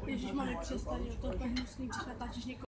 Ježišmarja, přestaň, to je hnusný, když natáčíš někoho.